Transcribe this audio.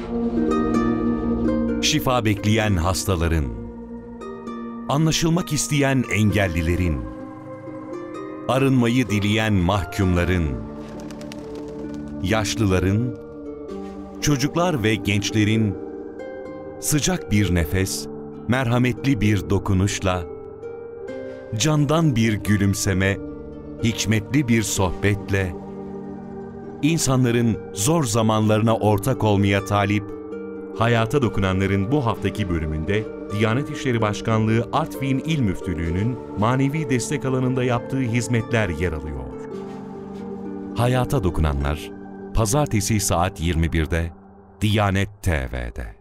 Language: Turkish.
Şifa bekleyen hastaların, anlaşılmak isteyen engellilerin, arınmayı dileyen mahkumların, yaşlıların, çocuklar ve gençlerin sıcak bir nefes, merhametli bir dokunuşla, candan bir gülümseme, hikmetli bir sohbetle, insanların zor zamanlarına ortak olmaya talip, Hayata Dokunanlar'ın bu haftaki bölümünde Diyanet İşleri Başkanlığı Artvin İl Müftülüğü'nün manevi destek alanında yaptığı hizmetler yer alıyor. Hayata Dokunanlar, Pazartesi saat 21'de Diyanet TV'de.